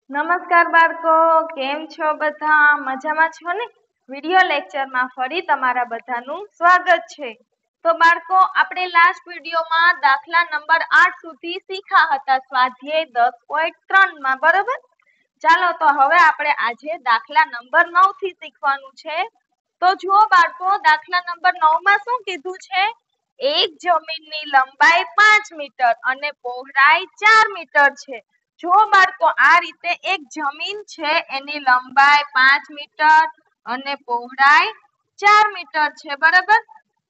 નમસ્કાર બાળકો, કેમ છો બધા? મજામાં છો ને? વિડિયો લેક્ચરમાં ફરી તમારા બધાનું સ્વાગત છે. તો બાળકો, આપણે લાસ્ટ વિડિયોમાં દાખલા નંબર 8 સુધી શીખ્યા હતા સ્વાધ્યાય 10.3 માં, બરાબર? ચાલો તો હવે આપણે આજે દાખલા નંબર 9 થી શીખવાનું છે. તો જુઓ બાળકો, દાખલા નંબર 9 માં શું કીધું છે? એક જમીનની લંબાઈ 5 મીટર અને પહોળાઈ 4 મીટર છે. જો બાળકો, આ રીતે એક જમીન છે, એની લંબાઈ 5 મીટર અને પહોળાઈ 4 મીટર છે, બરાબર?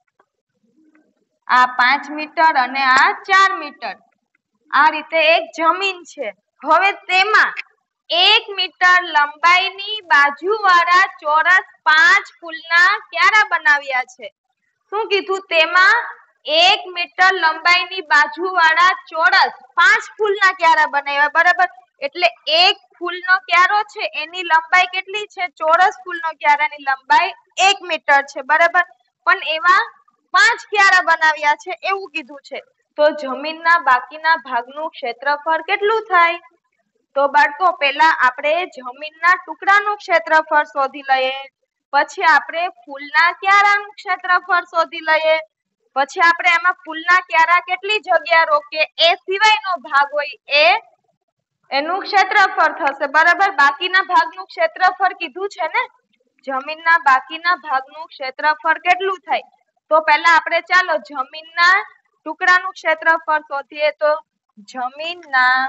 આ 5 મીટર અને આ 4 મીટર, આ રીતે એક જમીન છે. હવે તેમાં 1 મીટર લંબાઈની બાજુવાળા ચોરસ 5 ફૂલના ક્યારા બનાવ્યા છે. શું કીધું? તેમાં 1 મીટર લંબાઈની બાજુવાળા ચોરસ 5 ફૂલના ક્યારા બનાવ્યા, બરાબર? એટલે એક ફૂલનો ક્યારો છે, એની લંબાઈ કેટલી છે? ચોરસ ફૂલનો ક્યારાની લંબાઈ 1 મીટર છે, બરાબર? પણ એવા 5 ક્યારા બનાવ્યા છે એવું કીધું છે. તો જમીનના બાકીના ભાગનું ક્ષેત્રફળ કેટલું થાય? તો બાળકો, પહેલા આપણે જમીનના ટુકડાનું ક્ષેત્રફળ શોધી લઈએ. પછી આપણે ફૂલના ક્યારાનું ક્ષેત્રફળ શોધી લઈએ. પછી આપણે એમાં ફૂલના ક્યારા કેટલી જગ્યા રોકે એ સિવાયનો ભાગ હોય એનું ક્ષેત્રફળ થશે, બરાબર? બાકીના ભાગનું ક્ષેત્રફળ કીધું છે ને, જમીનના બાકીના ભાગનું ક્ષેત્રફળ કેટલું થાય? તો પહેલા આપણે ચાલો જમીનના ટુકડાનું ક્ષેત્રફળ શોધીએ. તો જમીનના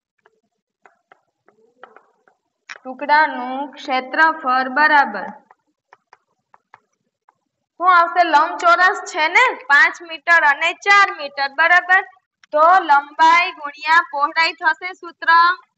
ટુકડાનું ક્ષેત્રફળ બરાબર શું આવશે? લંબચોરસ છે ને, 5 મીટર અને 4 મીટર, બરાબર? તો લંબાઈ ગુણ્યા પહોળાઈ થશે સૂત્ર.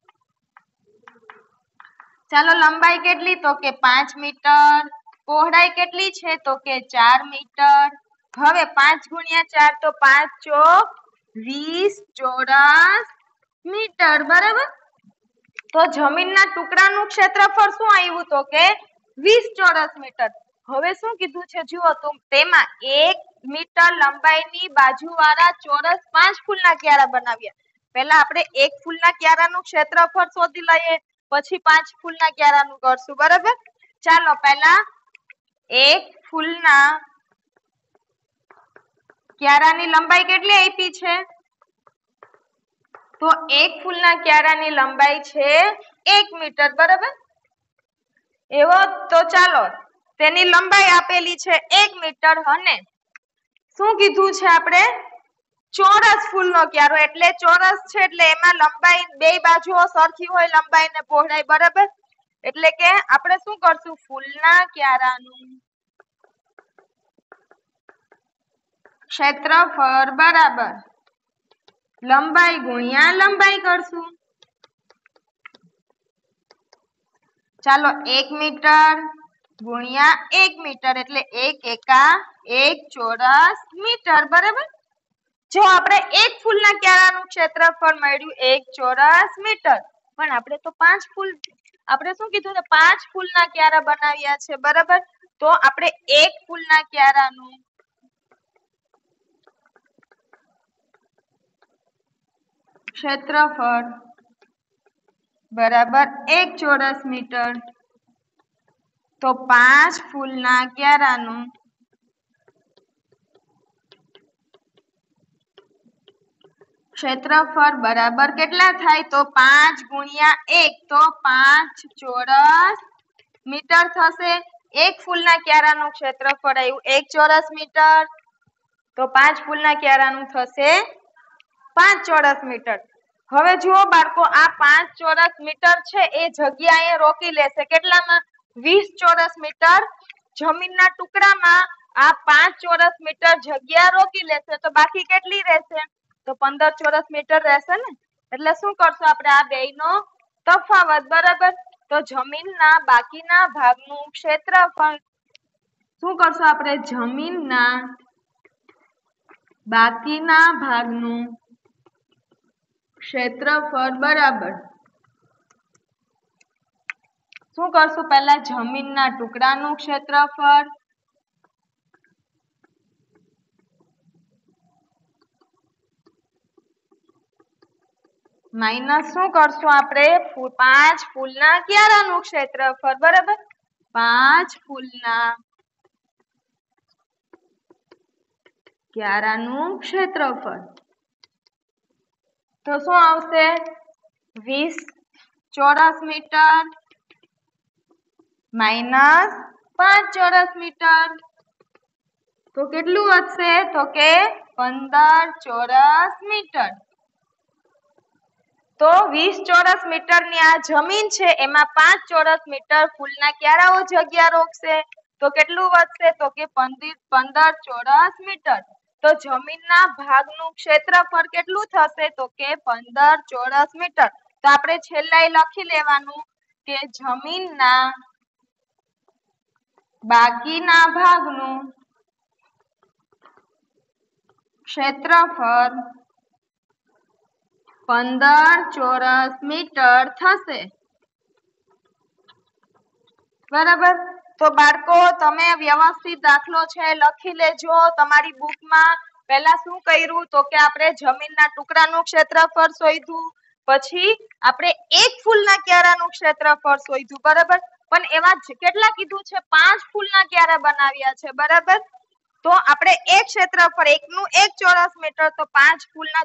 ચાલો, લંબાઈ કેટલી? તો કે 5 મીટર. પહોળાઈ કેટલી છે? તો કે 4 મીટર. હવે 5 ગુણ્યા 4 તો 5 ચોક 20 ચોરસ મીટર, બરાબર? તો જમીનના ટુકડાનું ક્ષેત્રફળ શું આવ્યું? તો કે 20 ચોરસ મીટર. હવે શું કીધું છે? જુઓ તો, તેમાં 1 મીટર લંબાઈની બાજુવાળા ચોરસ 5 ફૂલના ક્યારા બનાવ્યા. પહેલા આપણે એક ફૂલના ક્યારાનું ક્ષેત્રફળ શોધી લઈએ, પછી 5 ફૂલના ક્યારાનું કરશું, બરાબર? ચાલો, પહેલા એક ફૂલના ક્યારાની લંબાઈ કેટલી આપી છે? તો એક ફૂલના ક્યારાની લંબાઈ છે 1 મીટર, બરાબર? એવો તો ચાલો, તેની લંબાઈ આપેલી છે 1 મીટર અને શું કીધું છે આપણે? ચોરસ ફૂલનો ક્યારો, એટલે ચોરસ છે એટલે એમાં લંબાઈ બે બાજુઓ સરખી હોય, લંબાઈ ને પહોળાઈ, બરાબર? એટલે કે આપણે શું કરશું? ફૂલના ક્યારાનું ક્ષેત્રફળ બરાબર લંબાઈ ગુણ્યા લંબાઈ કરશું. ચાલો, 1 મીટર ગુણ્યા 1 મીટર એટલે 1 એકા 1 ચોરસ મીટર, બરાબર? જો આપણે એક ફૂલના ક્યારાનું ક્ષેત્રફળ મળ્યું 1 ચોરસ મીટર, પણ આપણે તો 5 ફૂલ, આપણે શું કીધું છે? 5 ફૂલના ક્યારા બનાવ્યા છે, બરાબર? તો આપણે એક ફૂલના ક્યારાનું ક્ષેત્રફળ બરાબર 1 ચોરસ મીટર. તો 5 ફૂલના ક્યારાનું ક્ષેત્રફળ બરાબર કેટલા થાય? તો 5 ગુણ્યા 1 તો 5 ચોરસ મીટર થશે. એક ફૂલના ક્યારાનું ક્ષેત્રફળ આવ્યું 1 ચોરસ મીટર, તો 5 ફૂલના ક્યારાનું થશે 5 ચોરસ મીટર. હવે જુઓ બાળકો, આ 5 ચોરસ મીટર છે એ જગ્યાએ રોકી લેશે. કેટલામાં? 20 ચોરસ મીટર જમીનના ટુકડામાં આ 5 ચોરસ મીટર જગ્યા રોકી લેશે. તો બાકી કેટલી રહેશે? તો 15 ચોરસ મીટર રહેશે ને. એટલે શું કરશું આપણે? આ બેયનો તફાવત, બરાબર? તો જમીનના બાકીના ભાગનું ક્ષેત્રફળ શું કરશું આપણે? જમીનના બાકીના ભાગનું ક્ષેત્રફળ બરાબર શું કરશું? પહેલા જમીનના ટુકડાનું ક્ષેત્રફળ માઇનસ શું કરશું આપણે 5 ફૂલના ક્યારાનું ક્ષેત્રફળ બરાબર 5 ફૂલના ક્યારાનું ક્ષેત્રફળ તો શું આવશે 20 ચોરસ મીટર માઇનસ 5 ચોરસ મીટર તો કેટલું વધશે તો કે 15 ચોરસ મીટર તો 20 ચોરસ મીટરની આ જમીન છે એમાં 5 ચોરસ મીટર ફૂલના ક્યારાઓ જગ્યા રોકશે તો કેટલું વધશે તો કે 15 ચોરસ મીટર તો જમીનના ભાગનું ક્ષેત્રફળ કેટલું થશે તો કે 15 ચોરસ મીટર તો આપણે છેલ્લે લખી લેવાનું કે જમીનના બાકીના ભાગનું ક્ષેત્રફળ 15 ચોરસ મીટર થશે બરાબર તો બાળકો તમે વ્યવસ્થિત દાખલો છે લખી લેજો તમારી બુકમાં પહેલા શું કર્યું તો કે આપણે જમીનના ટુકડાનું ક્ષેત્રફળ શોધ્યું પછી આપણે એક ફૂલના ક્યારાનું ક્ષેત્રફળ શોધ્યું બરાબર પણ એવા કેટલા કીધું છે 5 ફૂલના ક્યારા બનાવ્યા છે બરાબર તો આપણે એક ક્ષેત્રફળ એકનું 1 ચોરસ મીટર તો 5 ફૂલના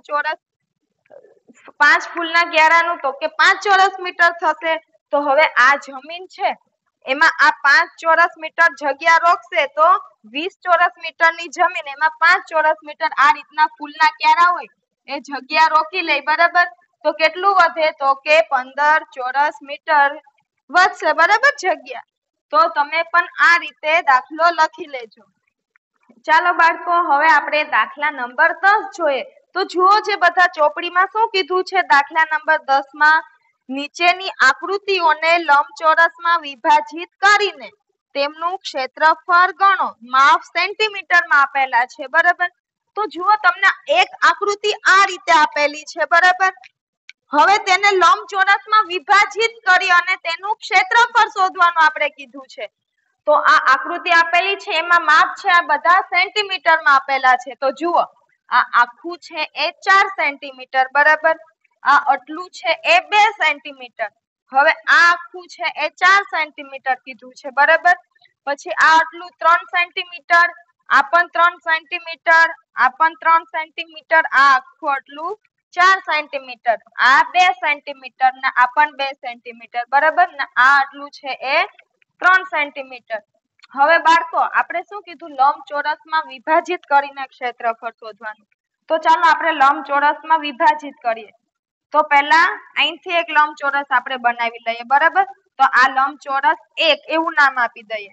ક્યારાનું તો કે 5 ચોરસ મીટર થશે તો હવે આ જમીન છે એમાં આ 5 ચોરસ મીટર જગ્યા રોકશે તો 20 ચોરસ મીટરની જમીન એમાં 5 ચોરસ મીટર આ રીતના ફૂલના ક્યારા હોય એ જગ્યા રોકી લે બરાબર તો કેટલું વધે તો કે 15 ચોરસ મીટર વધશે બરાબર જગ્યા તો તમે પણ આ રીતે દાખલો લખી લેજો ચાલો બાળકો હવે આપણે દાખલા નંબર 10 જોઈએ તો જુઓ જે બધા ચોપડીમાં શું કીધું છે દાખલા નંબર 10 માં નીચેની આકૃતિઓને લંબચોરસમાં વિભાજિત કરીને તેમનું ક્ષેત્રફળ ગણો માપ સેન્ટીમીટરમાં આપેલા છે બરાબર તો જુઓ તમને એક આકૃતિ આ રીતે આપેલી છે બરાબર હવે તેને લંબચોરસમાં વિભાજિત કરી અને તેનું ક્ષેત્રફળ શોધવાનું આપણે કીધું છે તો આ આકૃતિ આપેલી છે એમાં માપ છે આ બધા સેન્ટીમીટરમાં આપેલા છે તો જુઓ આ આખું છે એ 4 સેન્ટીમીટર બરાબર આ આટલું છે એ 2 સેન્ટીમીટર હવે આ આખું છે એ 4 સેન્ટીમીટર કીધું છે બરાબર પછી આ આટલું 3 સેન્ટીમીટર આ પણ 3 સેન્ટીમીટર આ પણ 3 સેન્ટીમીટર આ આખું આટલું 4 સેન્ટીમીટર આ 2 સેન્ટીમીટર ને આ પણ 2 સેન્ટીમીટર બરાબર ને આ આટલું છે એ 3 સેન્ટીમીટર હવે બાળકો આપણે શું કીધું લંબચોરસમાં વિભાજિત કરીને ક્ષેત્રફળ શોધવાનું તો ચાલો આપણે લંબચોરસમાં વિભાજિત કરીએ તો પહેલા અહીંથી એક લંબચોરસ આપણે બનાવી લઈએ બરાબર તો આ લંબચોરસ 1 એવું નામ આપી દઈએ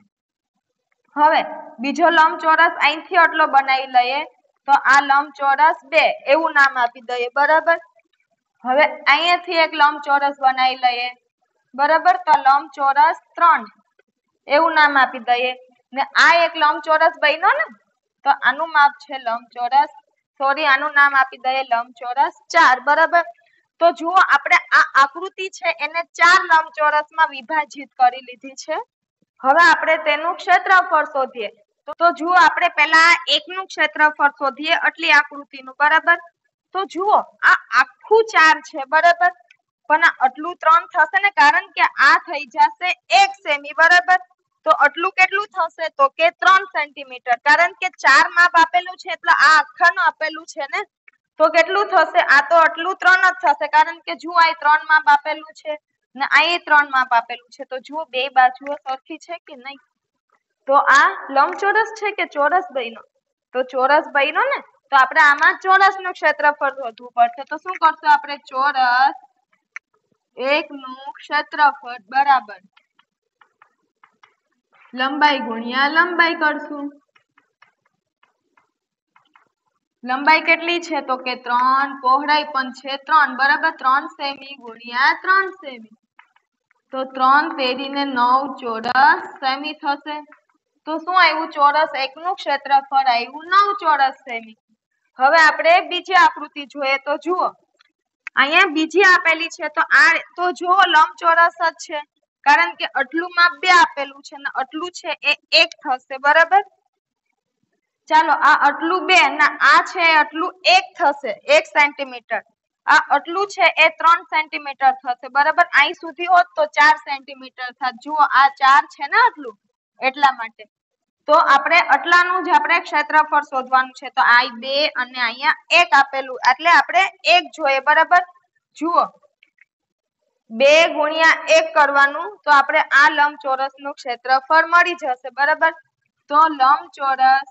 હવે બીજો લંબચોરસ અહીંથી આટલો બનાવી લઈએ તો આ લંબચોરસ 2 એવું નામ આપી દઈએ બરાબર હવે અહીંયાથી એક લંબચોરસ બનાવી લઈએ બરાબર તો લંબચોરસ 3 એવું નામ આપી દઈએ ને આ એક લંબચોરસ બન્યો ને તો આનું માપ છે લંબચોરસ આનું નામ આપી દઈએ લંબચોરસ 4 બરાબર તો જુઓ આપણે આ આકૃતિ છે એને 4 લંબચોરસમાં વિભાજિત કરી લીધી છે હવે આપણે તેનું ક્ષેત્રફળ શોધીએ તો જુઓ આપણે પહેલા એકનું ક્ષેત્રફળ શોધીએ આટલી આકૃતિનું બરાબર તો જુઓ આ આખું 4 છે બરાબર પણ આ આટલું 3 થશે ને કારણ કે આ થઈ જશે 1 સેમી બરાબર તો આટલું કેટલું થશે તો કે 3 સેન્ટીમીટર કારણ કે 4 માપ આપેલું છે એટલે આ આખાનું આપેલું છે ને તો કેટલું થશે આ તો આટલું 3 જ થશે કારણ કે જુઓ આ 3 માપ આપેલું છે ને આ 3 માપ આપેલું છે તો જુઓ બે બાજુઓ સરખી છે કે નહીં તો આ લંબચોરસ છે કે ચોરસ બન્યો તો ચોરસ બન્યો ને તો આપણે આમાં ચોરસનું ક્ષેત્રફળ શોધવું પડશે તો શું કરશું આપણે ચોરસ 1 નું ક્ષેત્રફળ બરાબર લંબાઈ ગુણ્યા લંબાઈ કરશું લંબાઈ કેટલી છે તો કે 3 પહોળાઈ પણ છે 3 બરાબર 3 સેમી ગુણ્યા 3 સેમી તો 3 તેરીને 9 ચોરસ સેમી થશે તો શું આવ્યું ચોરસ 1 નું ક્ષેત્રફળ આવ્યું 9 ચોરસ સેમી હવે આપણે બીજી આકૃતિ જોઈએ તો જુઓ અહીંયા બીજી આપેલી છે તો આ તો જુઓ લંબચોરસ જ છે કારણ કે આટલું માપ 2 આપેલું છે ને આટલું છે એ 1 થશે બરાબર ચાલો આ આટલું 2 ને આ છે આટલું 1 થશે 1 સેન્ટીમીટર આ આટલું છે એ 3 સેન્ટીમીટર થશે બરાબર અહીં સુધી હોત તો 4 સેન્ટીમીટર થાત જુઓ આ 4 છે ને આટલું એટલા માટે તો આપણે આટલાનું જ આપણે ક્ષેત્રફળ શોધવાનું છે તો આ 2 અને અહીંયા 1 આપેલું એટલે આપણે 1 જોઈએ બરાબર જુઓ 2 ગુણ્યા 1 કરવાનું તો આપણે આ લંબચોરસનું ક્ષેત્રફળ મળી જશે બરાબર તો લંબચોરસ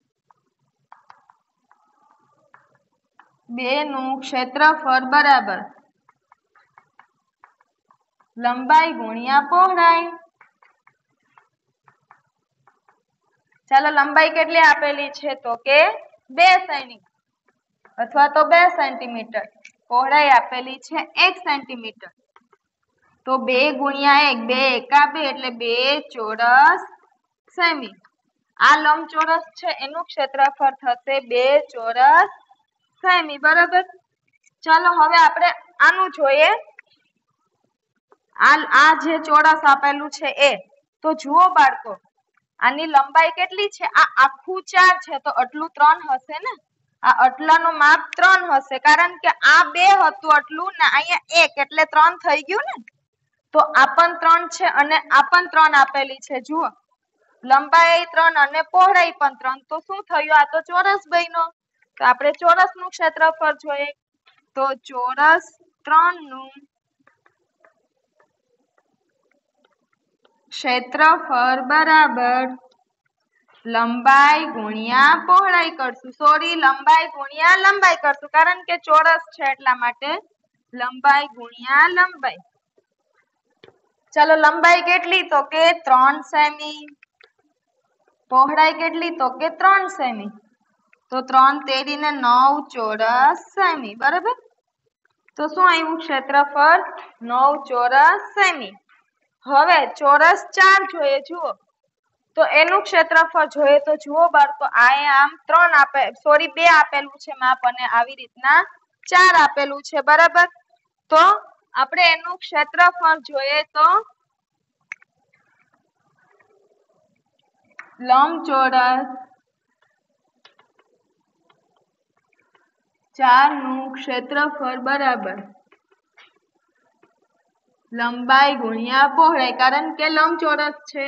2 નું ક્ષેત્રફળ બરાબર લંબાઈ ગુણ્યા પહોળાઈ ચાલો લંબાઈ કેટલી આપેલી છે તો કે 2 સેમી અથવા તો 2 સેન્ટીમીટર પહોળાઈ આપેલી છે 1 સેન્ટીમીટર તો 2 ગુણ્યા 1 2 એકા 2 એટલે 2 ચોરસ સેમી આ લંબચોરસ છે એનું ક્ષેત્રફળ થશે 2 ચોરસ સેમી બરાબર ચાલો હવે આપણે આનું જોઈએ આ જે ચોરસ આપેલું છે એ તો જુઓ બાળકો આની લંબાઈ કેટલી છે આ આખું 4 છે તો આટલું 3 હશે ને આ આટલાનું માપ 3 હશે કારણ કે આ 2 હતું આટલું ને અહીંયા 1 એટલે 3 થઈ ગયું ને તો આ પણ 3 છે અને આ પણ 3 આપેલી છે જુઓ લંબાઈ 3 અને પહોળાઈ પણ 3 તો શું થયું આ તો ચોરસ બન્યો તો આપણે ચોરસનું ક્ષેત્રફળ જોઈએ તો ચોરસ 3 નું ક્ષેત્રફળ બરાબર લંબાઈ ગુણ્યા પહોળાઈ કરશું સોરી લંબાઈ ગુણ્યા લંબાઈ કરશું કારણ કે ચોરસ છે એટલા માટે લંબાઈ ગુણ્યા લંબાઈ ચાલો લંબાઈ કેટલી તો કે 3 સેમી પહોળાઈ કેટલી તો કે 3 સેમી તો 3 તેરીને 9 ચોરસ સેમી બરાબર તો શું આવ્યું ક્ષેત્રફળ 9 ચોરસ સેમી હવે ચોરસ 4 જોઈએ જુઓ તો એનું ક્ષેત્રફળ જોઈએ તો જુઓ બાળકો આ આમ 3 આપે સોરી 2 આપેલું છે માપ અને આવી રીતના 4 આપેલું છે બરાબર તો આપણે એનું ક્ષેત્રફળ જોઈએ તો લંબચોરસ 4 નું ક્ષેત્રફળ બરાબર લંબાઈ ગુણ્યા પહોળાઈ કારણ કે લંબચોરસ છે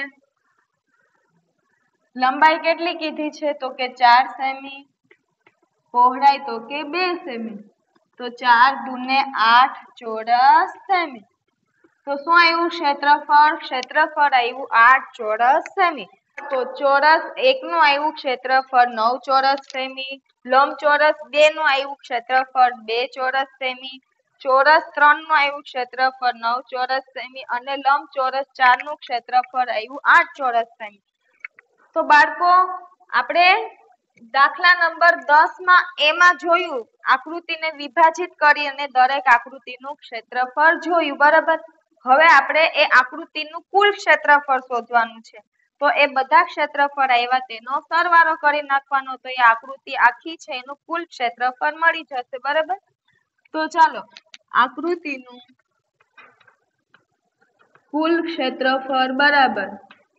લંબાઈ કેટલી કીધી છે તો કે 4 સેમી પહોળાઈ તો કે 2 સેમી તો 4 દૂને 8 ચોરસ સેમી તો શું આવ્યું ક્ષેત્રફળ આવ્યું 8 ચોરસ સેમી તો ચોરસ 1 નું આવ્યું ક્ષેત્રફળ 9 ચોરસ સેમી લંબચોરસ 2 નું આવ્યું ક્ષેત્રફળ 2 ચોરસ સેમી ચોરસ 3 નું આવ્યું ક્ષેત્રફળ 9 ચોરસ સેમી અને લંબચોરસ 4 નું ક્ષેત્રફળ આવ્યું 8 ચોરસ સેમી તો બાળકો આપણે દાખલા નંબર 10 માં એમાં જોયું આકૃતિને વિભાજિત કરી અને દરેક આકૃતિનું ક્ષેત્રફળ જોયું બરાબર હવે આપણે એ આકૃતિનું કુલ ક્ષેત્રફળ શોધવાનું છે તો એ બધા ક્ષેત્રફળ આવ્યા તેનો સરવાળો કરી નાખવાનો તો એ આકૃતિ આખી છે એનું કુલ ક્ષેત્રફળ મળી જશે બરાબર તો ચાલો આકૃતિનું કુલ ક્ષેત્રફળ બરાબર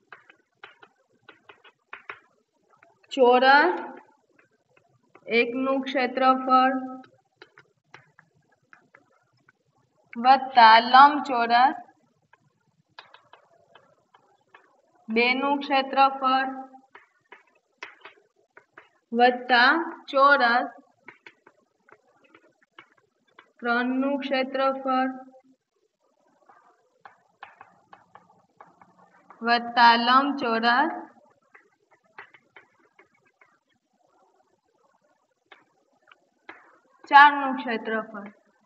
ચોરસ 1 નું ક્ષેત્રફળ વત્તા લંબચોરસ 2 નું ક્ષેત્રફળ વત્તા ચોરસ 3 નું ક્ષેત્રફળ વત્તા લંબચોરસ 4 નું ક્ષેત્રફળ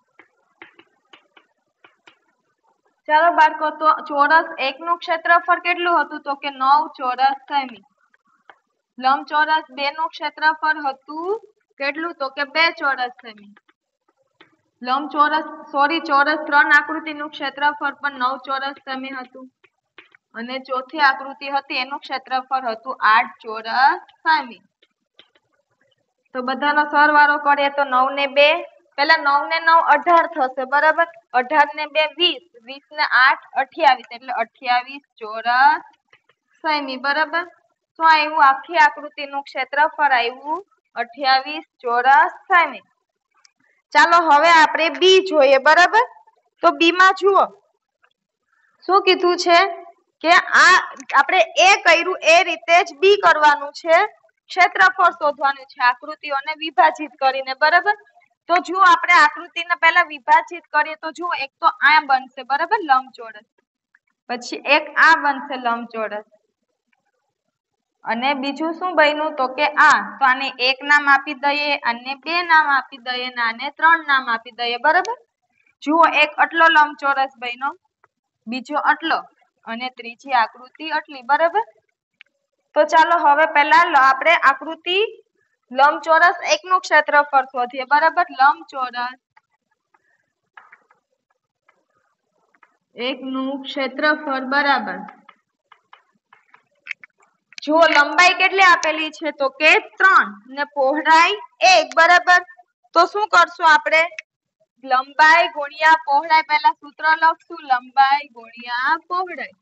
ચાલો બાળકો તો ચોરસ 1 નું ક્ષેત્રફળ કેટલું હતું તો કે 9 ચોરસ સેમી લંબચોરસ 2 નું ક્ષેત્રફળ હતું કેટલું તો કે 2 ચોરસ સેમી ચોરસ 3 આકૃતિનું ક્ષેત્રફળ પણ 9 ચોરસ સેમી હતું અને ચોથી આકૃતિ હતી એનું ક્ષેત્રફળ હતું 8 ચોરસ સેમી તો બધાનો સરવાળો કરીએ તો 9 ને 2 પેલા 9 ને 9 18 થશે બરાબર 18 ને 2 20 20 ને 8 28 એટલે 28 ચોરસ સેમી બરાબર તો આવ્યું આખી આકૃતિનું ક્ષેત્રફળ આવ્યું 28 ચોરસ સેમી ચાલો હવે આપણે બી જોઈએ, બરાબર? તો બી માં જુઓ શું કીધું છે કે આ આપણે એ કર્યું એ રીતે જ બી કરવાનું છે, ક્ષેત્રફળ શોધવાનું છે આકૃતિઓને વિભાજિત કરીને, બરાબર? તો જો આપણે આકૃતિને પહેલા વિભાજિત કરીએ તો જુઓ એક તો આ બનશે, બરાબર, લંબચોરસ, પછી એક આ બનશે લંબચોરસ, અને બીજું શું બન્યું તો કે આ, તો આને એક નામ આપી દઈએ, આને બે નામ આપી દઈએ, આને ત્રણ નામ આપી દઈએ, બરાબર? જુઓ એક આટલો લંબચોરસ બન્યો, બીજો આટલો, અને ત્રીજી આકૃતિ આટલી, બરાબર? તો ચાલો હવે પહેલા આપણે આકૃતિ લંબચોરસ એકનું ક્ષેત્રફળ શોધીએ, બરાબર? લંબચોરસ એકનું ક્ષેત્રફળ બરાબર, જો લંબાઈ કેટલી આપેલી છે તો કે 3 ને પહોળાઈ 1, બરાબર? તો શું કરશું આપણે? લંબાઈ ગુણ્યા પહોળાઈ, પહેલા સૂત્ર લખશું, લંબાઈ ગુણ્યા પહોળાઈ,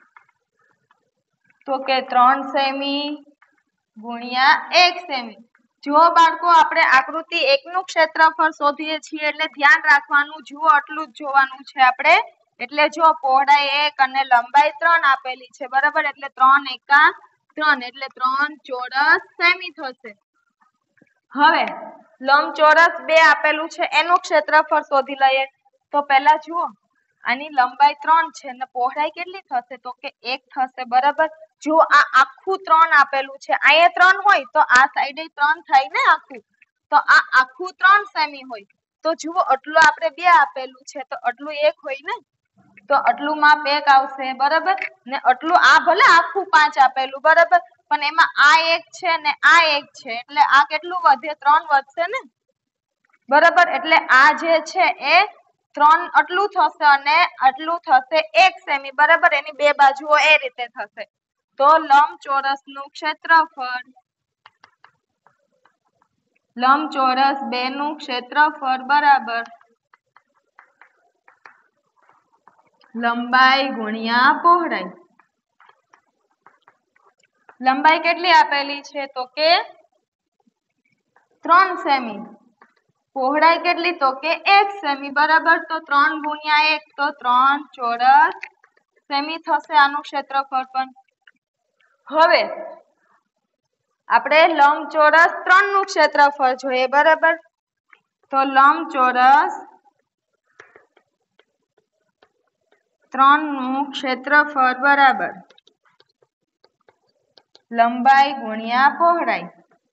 તો કે 3 સેમી ગુણ્યા 1 સેમી. જો બાળકો આપણે આકૃતિ એકનું ક્ષેત્રફળ શોધીએ છીએ એટલે ધ્યાન રાખવાનું, જુઓ આટલું જ જોવાનું છે આપણે, એટલે જો પહોળાઈ 1 અને લંબાઈ 3 આપેલી છે, બરાબર? એટલે 3 એકા 3 એટલે 3 ચોરસ સેમી થશે. હવે લંબચોરસ 2 આપેલું છે એનું ક્ષેત્રફળ શોધી લઈએ. તો પહેલા જુઓ આની લંબાઈ 3 છે અને પહોળાઈ કેટલી થશે તો કે 1 થશે, બરાબર? જો આ આખું 3 આપેલું છે, અહીંયા 3 હોય તો આ સાઈડે 3 થાય ને આખું, તો આ આખું 3 સેમી હોય, તો જુઓ આટલું આપણે 2 આપેલું છે તો આટલું 1 હોય ને, તો આટલું માપ 1 આવશે, બરાબર? ને આટલું આ ભલે આખું 5 આપેલું, બરાબર, પણ એમાં આ 1 છે ને આ 1 છે એટલે આ કેટલું વધે? 3 વધશે ને, બરાબર? એટલે આ જે છે એ 3 આટલું થશે અને આટલું થશે 1 સેમી, બરાબર? એની બે બાજુઓ એ રીતે થશે. તો લંબચોરસનું ક્ષેત્રફળ, લંબચોરસ 2 નું ક્ષેત્રફળ બરાબર લંબાઈ ગુણ્યા પહોળાઈ. લંબાઈ કેટલી આપેલી છે તો કે 3 સેમી, પહોળાઈ કેટલી તો કે 1 સેમી, બરાબર? તો 3 ગુણ્યા 1 તો 3 ચોરસ સેમી થશે આનું ક્ષેત્રફળ પણ. હવે આપણે લંબચોરસ 3 નું ક્ષેત્રફળ જોઈએ, બરાબર? તો લંબચોરસ 3 નું ક્ષેત્રફળ બરાબર લંબાઈ ગુણ્યા પહોળાઈ.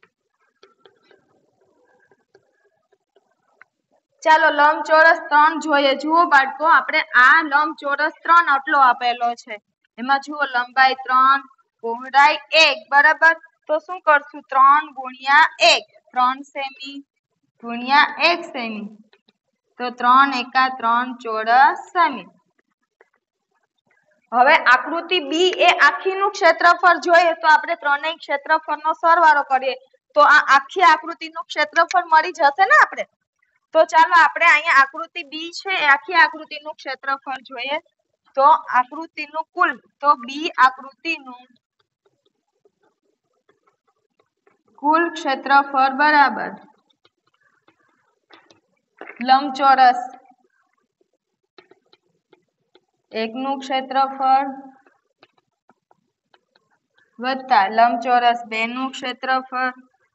ચાલો લંબચોરસ 3 જોઈએ. જુઓ બાળકો આપણે આ લંબચોરસ 3 આટલો આપેલો છે, એમાં જુઓ લંબાઈ 3 પહોળાઈ 1, બરાબર? તો શું કરશું? 3 ગુણ્યા 1, 3 સેમી ગુણ્યા 1 સેમી, તો 3 એકા 3 ચોરસ સેમી. હવે આકૃતિ બી એ આખીનું ક્ષેત્રફળ જોઈએ તો આપણે ત્રણેય ક્ષેત્રફળનો સરવાળો કરીએ તો આ આખી આકૃતિનું ક્ષેત્રફળ મળી જશે ને આપણે. તો ચાલો આપણે અહીંયા આકૃતિ બી છે એ આખી આકૃતિનું ક્ષેત્રફળ જોઈએ. તો આકૃતિનું કુલ, તો બી આકૃતિનું કુલ ક્ષેત્રફળ બરાબર લંબચોરસ 1 નું ક્ષેત્રફળ વત્તા લંબચોરસ 2 નું ક્ષેત્રફળ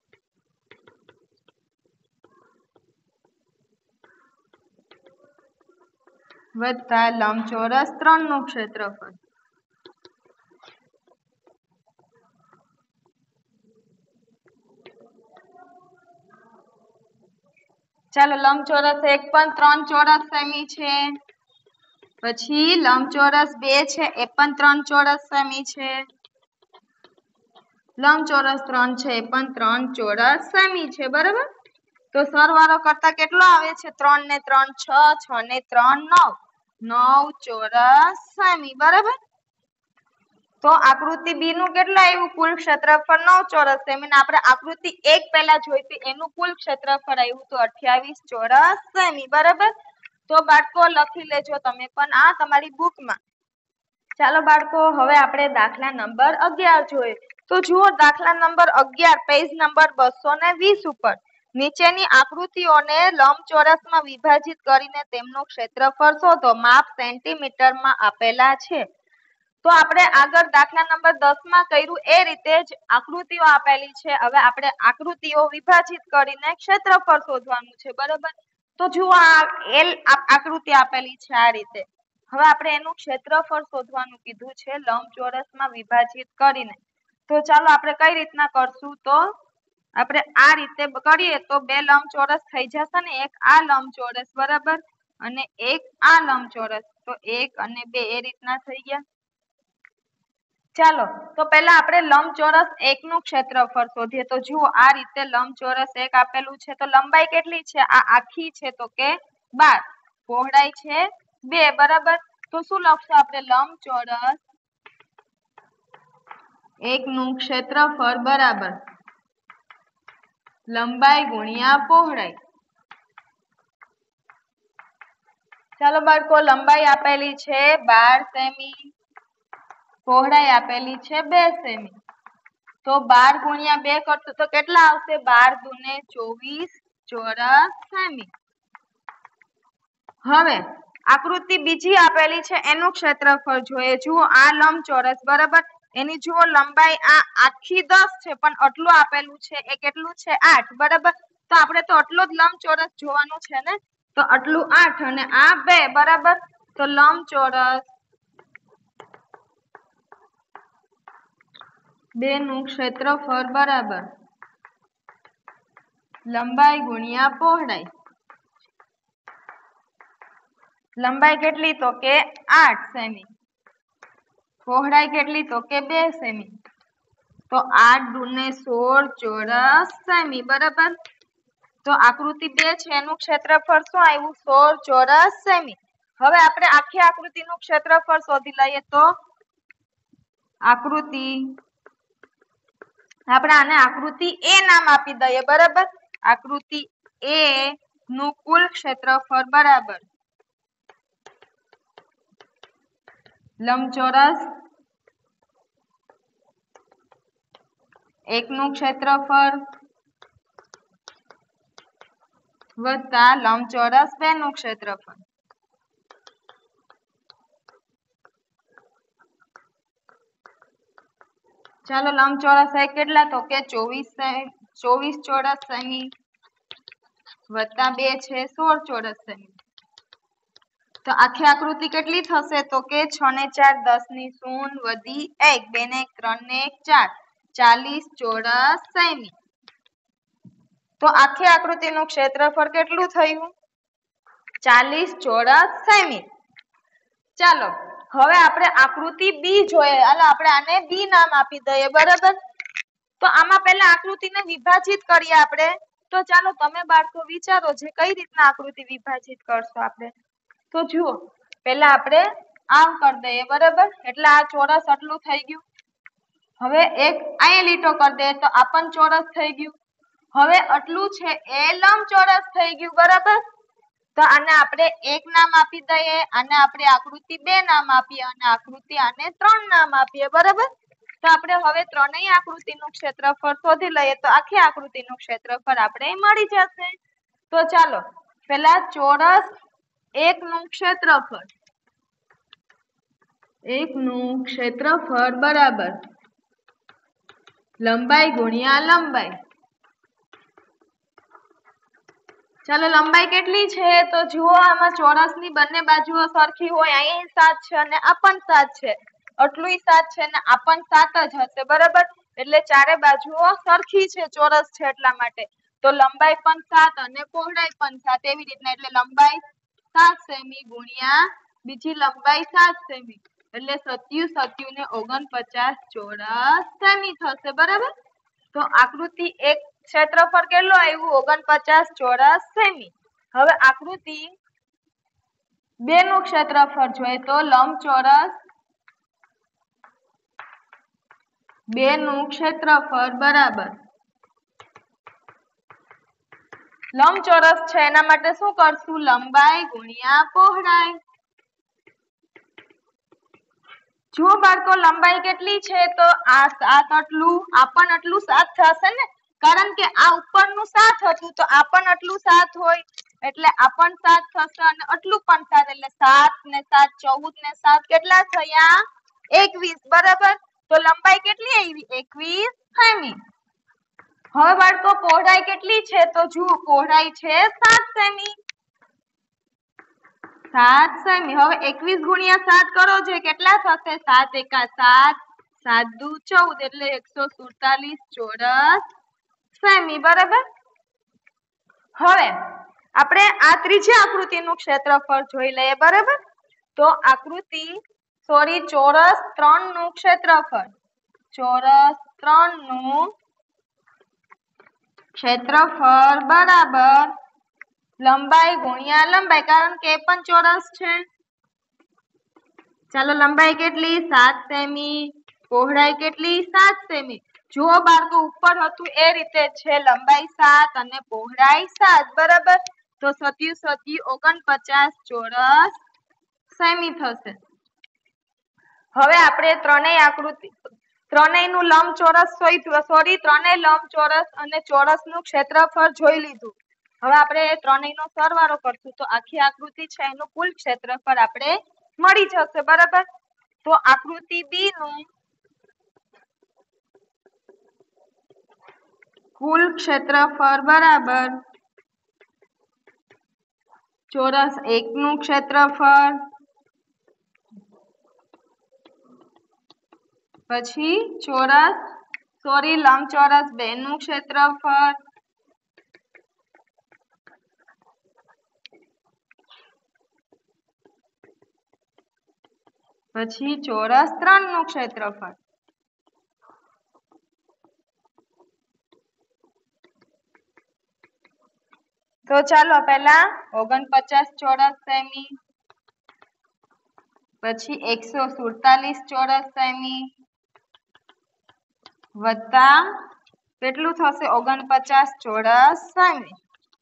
વત્તા લંબચોરસ 3 નું ક્ષેત્રફળ. ચાલો લંબચોરસ 1 પણ 3 ચોરસ સેમી છે, પછી લંબચોરસ 2 છે એ પણ 3 ચોરસ સેમી છે, લંબચોરસ 3 છે એ પણ 3 ચોરસ સેમી છે, બરાબર? તો સરવાળો કરતા કેટલો આવે છે? 3 ને 3 6, 6 ને 3 9, 9 ચોરસ સેમી, બરાબર? તો આકૃતિ બી નું કેટલું આવ્યું? કુલ ક્ષેત્રફળ 9 ચોરસ સેમી, ને આપણે આકૃતિ 1 પહેલા જોઈતી એનું કુલ ક્ષેત્રફળ આવ્યું તો 28 ચોરસ સેમી, બરાબર? તો બાળકો લખી લેજો તમે પણ આ તમારી બુકમાં. ચાલો બાળકો હવે આપણે દાખલા નંબર 11 જોઈએ. તો જુઓ દાખલા નંબર 11 પેજ નંબર 220 ઉપર નીચેની આકૃતિઓને લંબચોરસમાં વિભાજિત કરીને તેમનું ક્ષેત્રફળ શોધો. માપ સેન્ટીમીટરમાં આપેલા છે. તો આપણે આગળ દાખલા નંબર 10 માં કર્યું એ રીતે જ આકૃતિઓ આપેલી છે. હવે આપણે આકૃતિઓ વિભાજિત કરીને ક્ષેત્રફળ શોધવાનું છે. બરાબર, તો જુઓ આ એલ આકૃતિ આપેલી છે આ રીતે. હવે આપણે એનું ક્ષેત્રફળ શોધવાનું કીધું છે લંબચોરસમાં વિભાજિત કરીને. તો ચાલો આપણે કઈ રીતના કરશું, તો આપણે આ રીતે કરીએ તો બે લંબચોરસ થઈ જશે ને, એક આ લંબચોરસ બરાબર અને એક આ લંબચોરસ. તો 1 અને 2 એ રીતના થઈ ગયા. ચાલો તો પહેલા આપણે લંબચોરસ 1 નું ક્ષેત્રફળ શોધીએ. તો જુઓ આ રીતે લંબચોરસ 1 આપેલું છે. તો લંબાઈ કેટલી છે? આ આખી છે તો કે 12, પહોળાઈ છે 2 બરાબર. તો શું લખશું આપણે? લંબચોરસ 1 નું ક્ષેત્રફળ બરાબર લંબાઈ ગુણ્યા પહોળાઈ. ચાલો બાળકો, લંબાઈ આપેલી છે 12 સેમી, પહોળાઈ આપેલી છે 2 સેમી. તો 12 ગુણ્યા 2 કરશો તો કેટલા આવશે? 12 દુને 24 ચોરસ સેમી. હવે આકૃતિ બીજી આપેલી છે એનું ક્ષેત્રફળ જોઈએ. જુઓ આ લંબચોરસ બરાબર, એની જુઓ લંબાઈ આ આખી 10 છે પણ આટલું આપેલું છે એ કેટલું છે? 8 બરાબર. તો આપણે તો આટલો જ લંબચોરસ જોવાનું છે ને, તો આટલું 8 અને આ 2 બરાબર. તો લંબચોરસ 2 નું ક્ષેત્રફળ બરાબર લંબાઈ ગુણ્યા પહોળાઈ. લંબાઈ કેટલી? તો કે 8 સેમી, પહોળાઈ કેટલી? તો કે 2 સેમી. તો 8 દુને 16 ચોરસ સેમી બરાબર. તો આકૃતિ 2 છે એનું ક્ષેત્રફળ શું આવ્યું? 16 ચોરસ સેમી. હવે આપણે આખી આકૃતિનું ક્ષેત્રફળ શોધી લઈએ. તો આકૃતિ, આપણે આને આકૃતિ એ નામ આપી દઈએ બરાબર. આકૃતિ એ નું કુલ ક્ષેત્રફળ બરાબર લંબચોરસ 1 નું ક્ષેત્રફળ વત્તા લંબચોરસ 2 નું ક્ષેત્રફળ. ચાલો લંબચોરસ 1 કેટલા? તો કે 24 ચોરસ સેમી વત્તા 2 છે 16 ચોરસ સેમી. તો આખી આકૃતિ કેટલી થશે? તો કે 6 ને 4 10 ની 0 વધી 1, 2 ને 1 3 ને 1 4, 40 ચોરસ સેમી. તો આખી આકૃતિનું ક્ષેત્રફળ કેટલું થયું? 40 ચોરસ સેમી. ચાલો હવે આપણે આકૃતિ બી જોઈએ. હાલો આપણે આને બી નામ આપી દઈએ બરાબર. તો આમાં પહેલા આકૃતિને વિભાજિત કરીએ આપણે. તો ચાલો તમે બાળકો વિચારો જે કઈ રીતના આકૃતિ વિભાજિત કરશો આપણે. તો જુઓ પહેલા આપણે આમ કરી દઈએ બરાબર. એટલે આ ચોરસ આટલું થઈ ગયું. હવે એક અહીંયા લીટો કરી દઈએ તો આ પણ ચોરસ થઈ ગયું. હવે આટલું છે એ લંબચોરસ થઈ ગયું બરાબર. તો આને આપણે 1 નામ આપી દઈએ, આને આપણે આકૃતિ 2 નામ આપીએ અને આકૃતિ આને 3 નામ આપીએ બરાબર. તો આપણે હવે ત્રણેય આકૃતિનું ક્ષેત્રફળ શોધી લઈએ. તો આખી આકૃતિનું ક્ષેત્રફળ આપણે મળી જશે. તો ચાલો પહેલા ચોરસ 1 નું ક્ષેત્રફળ, 1 નું ક્ષેત્રફળ બરાબર લંબાઈ ગુણ્યા લંબાઈ. ચાલો લંબાઈ કેટલી છે? તો જુઓ આમાં ચોરસની બંને બાજુઓ સરખી હોય. અહીં 7 છે અને આ પણ 7 છે, આટલું 7 છે ને આ પણ 7 જ હશે બરાબર. એટલે ચારે બાજુઓ સરખી છે, ચોરસ છે એટલા માટે. તો લંબાઈ પણ 7 અને પહોળાઈ પણ 7 એવી રીતના. એટલે લંબાઈ 7 સેમી ગુણ્યા બીજી લંબાઈ 7 સેમી એટલે 27 ને 49 ચોરસ સેમી થશે બરાબર. તો આકૃતિ 1 ક્ષેત્રફળ કેટલું આવ્યું? 49 ચોરસ સેમી. હવે આકૃતિ 2 નું ક્ષેત્રફળ જોઈએ. તો લંબચોરસ 2 નું ક્ષેત્રફળ બરાબર લંબચોરસ છે એના માટે શું કરશું? લંબાઈ ગુણ્યા પહોળાઈ. જુઓ બાળકો લંબાઈ કેટલી છે? તો આ 7 આટલું, આ પણ આટલું 7 થશે ને. કારણ કે આ ઉપરનું 7 હતું તો આ પણ આટલું 7 હોય એટલે આ પણ 7 થશે અને આટલું પણ 7 એટલે 7 ને 7 14 ને 7 કેટલા થયા 21 બરાબર તો લંબાઈ કેટલી આવી 21 સેમી હવે બાળકો પહોળાઈ કેટલી છે તો જુઓ પહોળાઈ છે 7 સેમી 7 સેમી હવે 21 ગુણ્યા 7 કરો જે કેટલા થશે 7 એકા 7 7 દુ 14 એટલે 147 ચોરસ સેમી બરાબર હવે આપણે આ ત્રીજી આકૃતિનું ક્ષેત્રફળ જોઈ લઈએ બરાબર તો આકૃતિ ચોરસ 3 નું ક્ષેત્રફળ ચોરસ 3 નું ક્ષેત્રફળ બરાબર લંબાઈ ગુણ્યા લંબાઈ કારણ કે એ પણ ચોરસ છે ચાલો લંબાઈ કેટલી 7 સેમી પહોળાઈ કેટલી 7 સેમી જો બાળકો ઉપર હતું એ રીતે છે લંબાઈ 7 અને પહોળાઈ 7 બરાબર તો 49 ચોરસ સેમી થશે હવે આપણે ત્રણેયનું લંબચોરસ ત્રણેય લંબચોરસ અને ચોરસનું ક્ષેત્રફળ જોઈ લીધું હવે આપણે ત્રણેયનો સરવાળો કરશું તો આખી આકૃતિ છે એનું કુલ ક્ષેત્રફળ આપણે મળી જશે બરાબર તો આકૃતિ બી નું કુલ ક્ષેત્રફળ બરાબર ચોરસ 1 નું ક્ષેત્રફળ પછી લંબચોરસ 2 નું ક્ષેત્રફળ પછી ચોરસ 3 નું ક્ષેત્રફળ તો ચાલો પહેલા 49 ચોરસ સેમી પછી 147 ચોરસ સેમી વત્તા કેટલું થશે 49 ચોરસ સેમી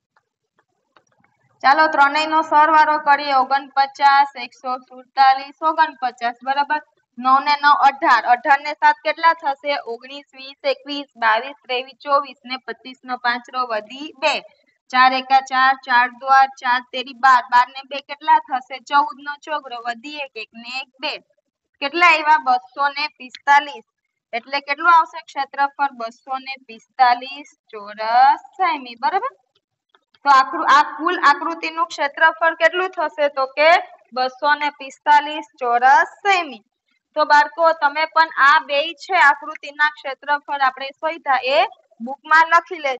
ચાલો ત્રણેયનો સરવાળો કરીએ 49 147 49 બરાબર 9 ને 9 18 18 ને 7 કેટલા થશે 19 20 21 22 23 24 ને 25 નો 5 વધી 2 4 એકા 4 4 દુ 8 4 તેરી 12 12 ને 2 કેટલા થશે 14 નો ચોગડો વધી 1 1 ને 1 2 કેટલા આવ્યા 245 એટલે કેટલું આવશે ક્ષેત્રફળ 245 ચોરસ સેમી બરાબર તો આ કુલ આકૃતિનું ક્ષેત્રફળ કેટલું થશે તો કે 245 ચોરસ સેમી તો બાળકો તમે પણ આ બેય છે આકૃતિના ક્ષેત્રફળ આપણે શોધ્યા એ બુકમાં લખી લેજો